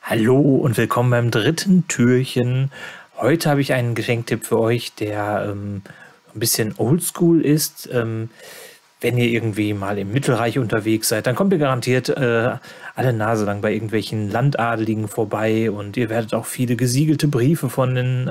Hallo und willkommen beim dritten Türchen. Heute habe ich einen Geschenktipp für euch, der ein bisschen oldschool ist. Wenn ihr irgendwie mal im Mittelreich unterwegs seid, dann kommt ihr garantiert alle Nase lang bei irgendwelchen Landadeligen vorbei und ihr werdet auch viele gesiegelte Briefe von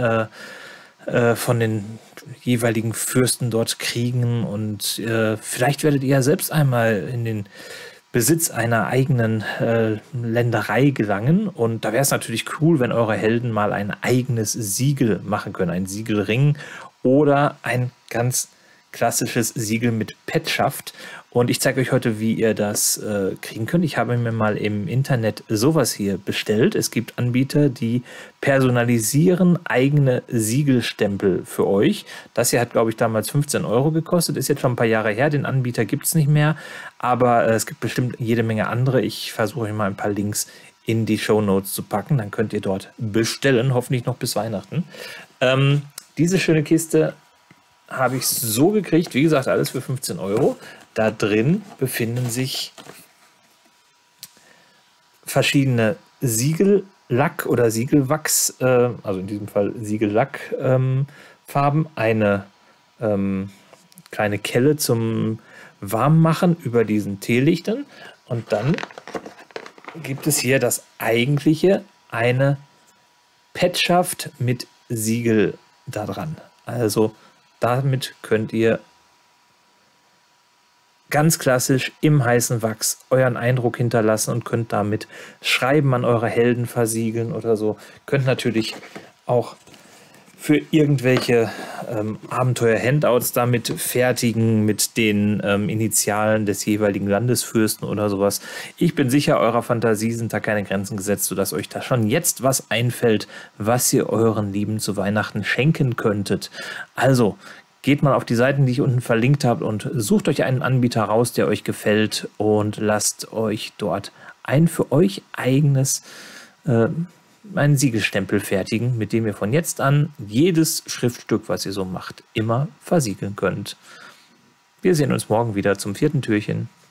den jeweiligen Fürsten dort kriegen und vielleicht werdet ihr ja selbst einmal in den Besitz einer eigenen Länderei gelangen. Und da wäre es natürlich cool, wenn eure Helden mal ein eigenes Siegel machen können. Ein Siegelring oder ein ganz klassisches Siegel mit Petschaft. Und ich zeige euch heute, wie ihr das kriegen könnt. Ich habe mir mal im Internet sowas hier bestellt. Es gibt Anbieter, die personalisieren eigene Siegelstempel für euch. Das hier hat, glaube ich, damals 15 € gekostet. Ist jetzt schon ein paar Jahre her. Den Anbieter gibt es nicht mehr. Aber es gibt bestimmt jede Menge andere. Ich versuche euch mal ein paar Links in die Shownotes zu packen. Dann könnt ihr dort bestellen. Hoffentlich noch bis Weihnachten. Diese schöne Kiste habe ich so gekriegt, wie gesagt, alles für 15 €. Da drin befinden sich verschiedene Siegellack oder Siegelwachs, also in diesem Fall Siegellack-Farben, eine kleine Kelle zum Warmmachen über diesen Teelichtern und dann gibt es hier das eigentliche, eine Petschaft mit Siegel da dran. Also damit könnt ihr ganz klassisch im heißen Wachs euren Eindruck hinterlassen und könnt damit Schreiben an eure Helden versiegeln oder so. Könnt natürlich auch für irgendwelche Abenteuer-Handouts damit fertigen mit den Initialen des jeweiligen Landesfürsten oder sowas. Ich bin sicher, eurer Fantasie sind da keine Grenzen gesetzt, sodass euch da schon jetzt was einfällt, was ihr euren Lieben zu Weihnachten schenken könntet. Also geht mal auf die Seiten, die ich unten verlinkt habe und sucht euch einen Anbieter raus, der euch gefällt und lasst euch dort ein für euch eigenes einen Siegelstempel fertigen, mit dem ihr von jetzt an jedes Schriftstück, was ihr so macht, immer versiegeln könnt. Wir sehen uns morgen wieder zum vierten Türchen.